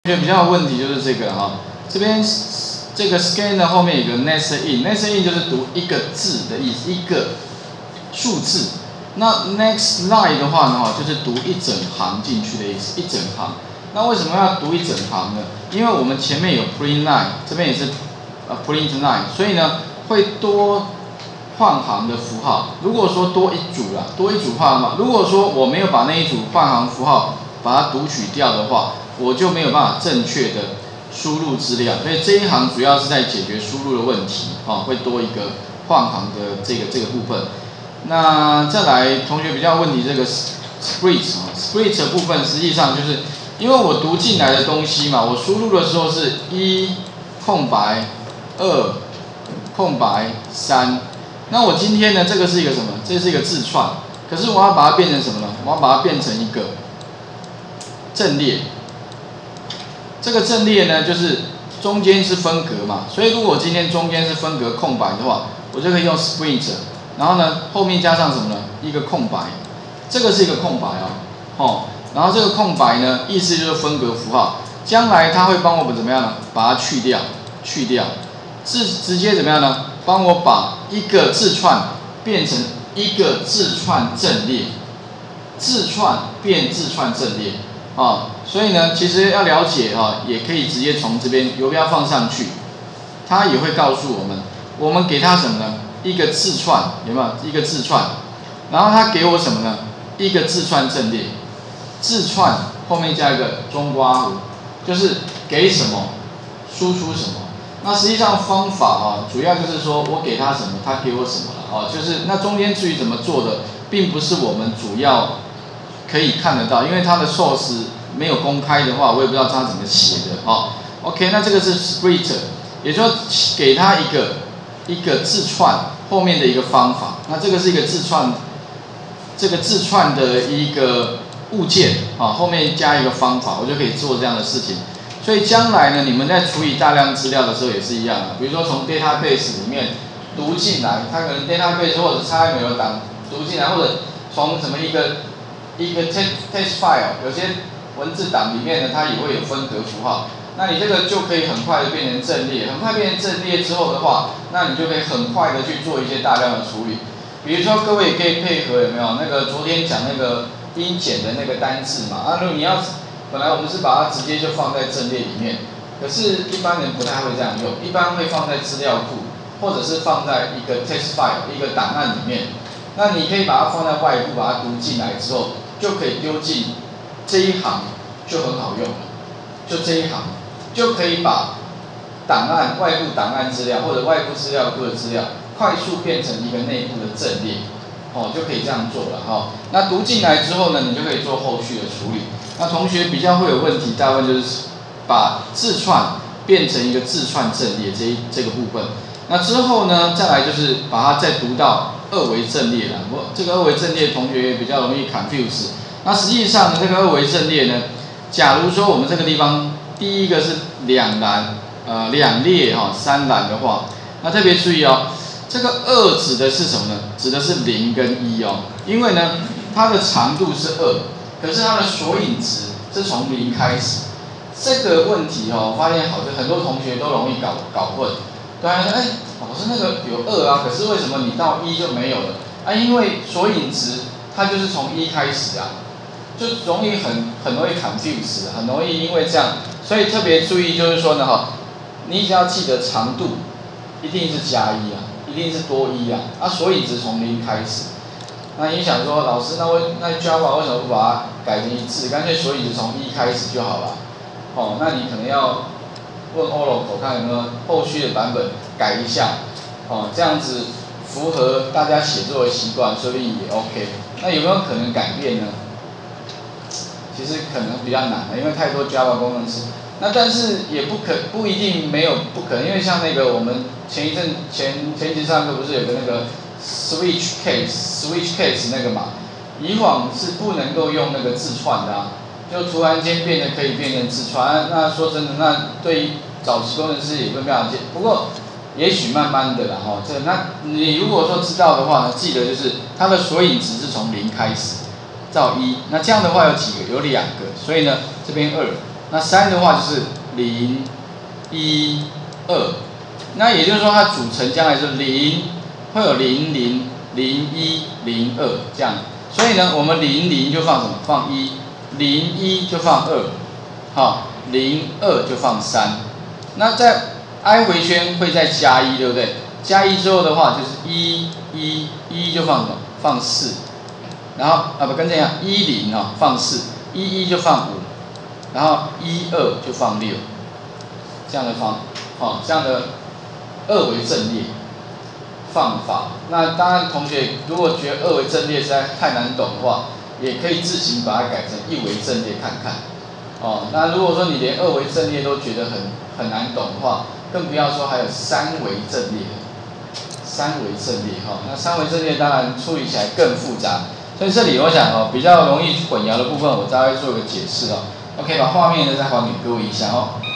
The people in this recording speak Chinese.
觉得比较有问题就是这个哈，这边这个 scan 的后面有个 next in，next in 就是读一个字的意思，一个数字。那 next line 的话呢，就是读一整行进去的意思，一整行。那为什么要读一整行呢？因为我们前面有 print line， 这边也是print line， 所以呢会多换行的符号。如果说多一组啦，多一组换行嘛，如果说我没有把那一组换行符号把它读取掉的话，我就没有办法正确的输入资料。所以这一行主要是在解决输入的问题，会多一个换行的这个部分。那再来，同学比较问题这个 split 的部分，实际上就是因为我读进来的东西嘛，我输入的时候是1空白2空白3。那我今天呢，这个是一个什么？这是一个字串，可是我要把它变成什么呢？我要把它变成一个阵列。这个阵列呢，就是中间是分隔嘛，所以如果我今天中间是分隔空白的话，我就可以用 split。然后呢，后面加上什么呢？一个空白，这个是一个空白然后这个空白呢，意思就是分隔符号。将来它会帮我们怎么样呢？把它去掉，直接怎么样呢？帮我把一个字串变成一个字串阵列，字串变字串阵列所以呢，其实要了解也可以直接从这边游标放上去，它也会告诉我们给它什么呢？一个字串，有没有？一个字串，然后它给我什么呢？一个字串阵列，字串后面加一个中括弧，就是给什么输出什么。那实际上方法主要就是说我给他什么，他给我什么了就是那中间至于怎么做的，并不是我们主要可以看得到，因为它的 source 没有公开的话，我也不知道它怎么写的OK， 那这个是 split， 也就是给他一个字串后面的一个方法。那这个是一个字串，这个字串的一个物件后面加一个方法，我就可以做这样的事情。所以将来呢，你们在处理大量资料的时候也是一样的。比如说从 database 里面读进来，它可能 database 或者 XML 档读进来，或者从什么一个 text file， 有些文字档里面呢，它也会有分隔符号。那你这个就可以很快的变成阵列，很快变成阵列之后的话，那你就可以很快的去做一些大量的处理。比如说各位也可以配合有没有那个昨天讲那个音简的那个单字嘛？如果你要本来我们是把它直接就放在阵列里面，可是一般人不太会这样用，一般会放在资料库，或者是放在一个 text file 一个档案里面。那你可以把它放在外部，把它读进来之后，就可以丢进这一行，就很好用了。就这一行就可以把档案、外部档案资料或者外部资料库的资料，快速变成一个内部的阵列，就可以这样做了那读进来之后呢，你就可以做后续的处理。那同学比较会有问题，大部分就是把字串变成一个字串阵列这个部分。那之后呢，再来就是把它再读到二维阵列了。这个二维阵列同学也比较容易 confuse。那实际上呢，这个二维阵列呢，假如说我们这个地方第一个是2栏2列3栏的话，那特别注意这个2指的是什么呢？指的是0跟1因为呢它的长度是2，可是它的索引值是从0开始。这个问题我发现很多同学都容易搞混。对啊，说老师那个有2可是为什么你到1就没有了因为索引值它就是从1开始就容易很容易 confuse， 很容易因为这样，所以特别注意就是说呢你只要记得长度一定是加1一定是多1索引值从0开始。那你想说老师那 Java 为什么不把它改成一致，干脆索引值从1开始就好了那你可能要问 Oracle 看有没有后续的版本改一下这样子符合大家写作的习惯，说不定也 OK。那有没有可能改变呢？其实可能比较难因为太多 Java 工程师。那但是也不一定没有不可能，因为像那个我们前一集上课不是有个那个 switch case 那个嘛，以往是不能够用那个字串的就突然间可以变成字串。那说真的，那对于早期工程师也不非常见，不过也许慢慢的啦那你如果说知道的话呢，记得就是它的索引值是从0开始到1，那这样的话有几个？有2个，所以呢这边2， 那3的话就是0、1、2。那也就是说，它组成将来是0，会有0、0、0、1、0、2这样。所以呢，我们0、0就放什么？放1，0、1就放2，好，0、2就放3。那在 i 回圈会再加1，对不对？加1之后的话就是1、1、1就放什么？放4。然后不跟这样，1、0放4，1、1就放5，然后1、2就放6，这样的这样的2维阵列放法。那当然，同学如果觉得2维阵列实在太难懂的话，也可以自行把它改成1维阵列看看。那如果说你连2维阵列都觉得很难懂的话，更不要说还有3维阵列。3维阵列那3维阵列当然处理起来更复杂。所以这里我想比较容易混淆的部分，我大概做一个解释OK， 把画面呢再还给各位一下